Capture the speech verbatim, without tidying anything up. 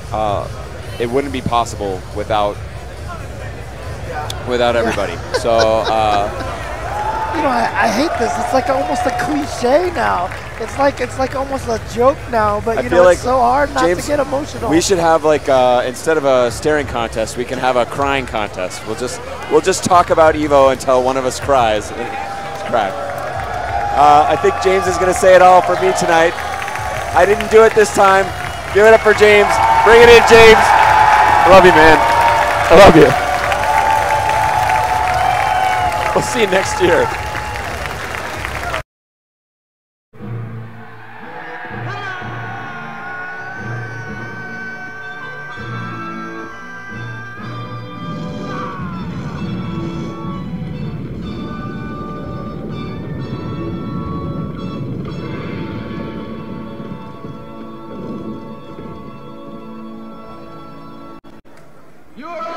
uh, it wouldn't be possible without without everybody. So, uh, you know, I, I hate this. It's like almost a cliche now. It's like it's like almost a joke now. But I you feel know, like it's so hard not James, to get emotional. we should have like uh, instead of a staring contest, we can have a crying contest. We'll just we'll just talk about Evo until one of us cries. It's crack. Uh, I think James is going to say it all for me tonight. I didn't do it this time. Give it up for James. Bring it in, James. I love you, man. I love you. We'll see you next year. You're